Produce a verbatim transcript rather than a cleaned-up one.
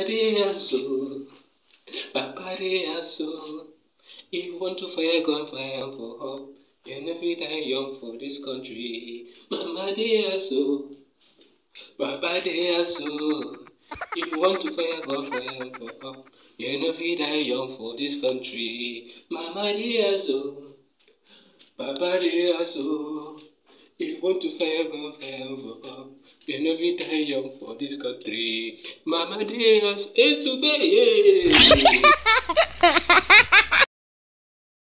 dear so, Papa dear so. If you want to fire gun, fire for hope. You never die young for this country. Mama dear so, Papa dear so. If you want to fire gun, fire for hope. You never die young for this country. Mama dear so, Papa dear so. If you want to fire gun, fire for hope. You never die young for this country. Mama dear so, it's okay.